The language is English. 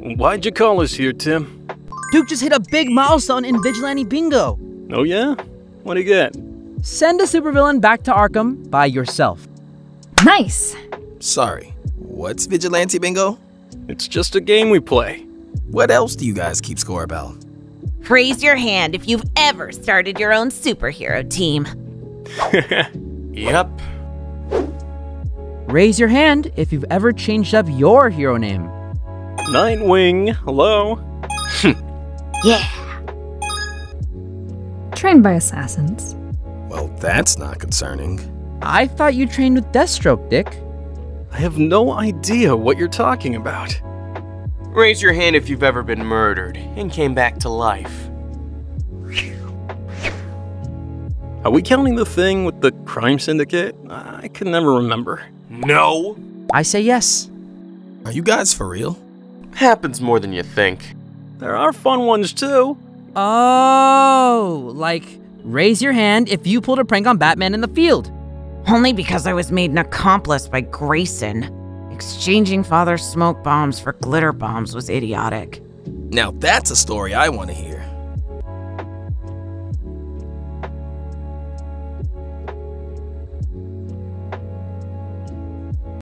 Why'd you call us here, Tim? Duke just hit a big milestone in Vigilante Bingo. Oh yeah? What'd he get? Send a supervillain back to Arkham by yourself. Nice. Sorry, what's Vigilante Bingo? It's just a game we play. What else do you guys keep score about? Raise your hand if you've ever started your own superhero team. Yep. Raise your hand if you've ever changed up your hero name. Nightwing, hello? Yeah. Trained by assassins. Well, that's not concerning. I thought you trained with Deathstroke, Dick. I have no idea what you're talking about. Raise your hand if you've ever been murdered and came back to life. Are we counting the thing with the crime syndicate? I can never remember. No! I say yes. Are you guys for real? Happens more than you think. There are fun ones too. Oh, like raise your hand if you pulled a prank on Batman in the field. Only because I was made an accomplice by Grayson. Exchanging father's smoke bombs for glitter bombs was idiotic. Now that's a story I want to hear.